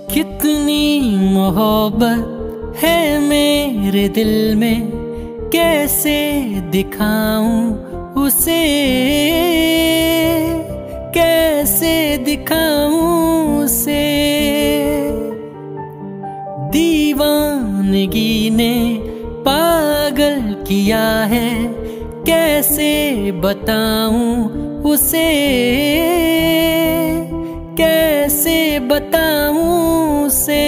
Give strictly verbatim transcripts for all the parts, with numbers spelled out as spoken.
कितनी मोहब्बत है मेरे दिल में, कैसे दिखाऊं उसे, कैसे दिखाऊं उसे। दीवानगी ने पागल किया है, कैसे बताऊं उसे, कैसे बताऊं उसे।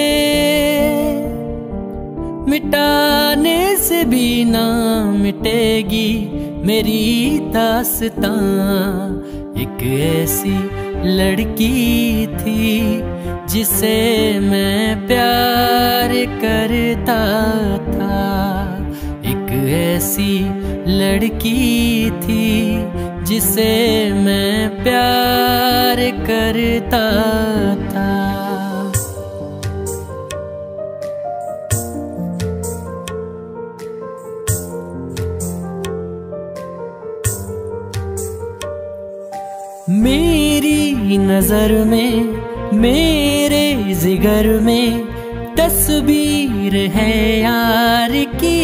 मिटाने से भी ना मिटेगी मेरी दास्तां। एक ऐसी लड़की थी जिसे मैं प्यार करता था, एक ऐसी लड़की थी जिसे मैं प्यार करता था। मेरी नजर में, मेरे जिगर में तस्वीर है यार की,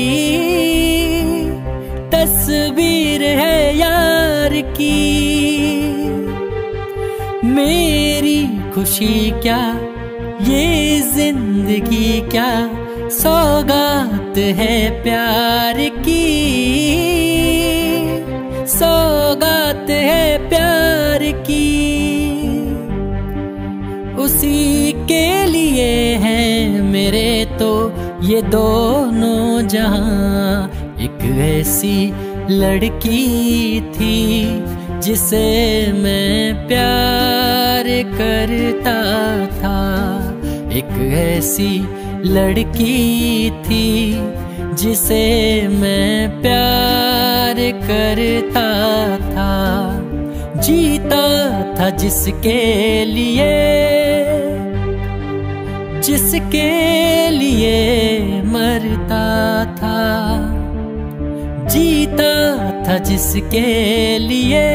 तस्वीर है यार की। मेरी खुशी क्या, ये जिंदगी क्या, सौगात है प्यार की, सौगात है प्यार की। उसी के लिए हैं मेरे तो ये दोनों जहां। एक ऐसी लड़की थी जिसे मैं प्यार करता था, एक ऐसी लड़की थी जिसे मैं प्यार करता था। जीता था जिसके लिए, जिसके लिए मरता था। जीता था जिसके लिए,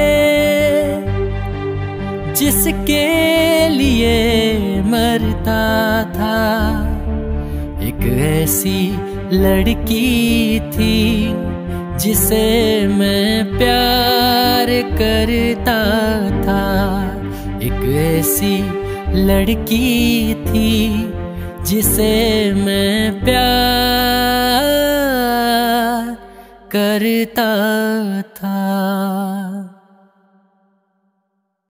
जिसके लिए मरता था। एक ऐसी लड़की थी जिसे मैं प्यार करता था, एक ऐसी लड़की थी जिसे मैं प्यार करता था।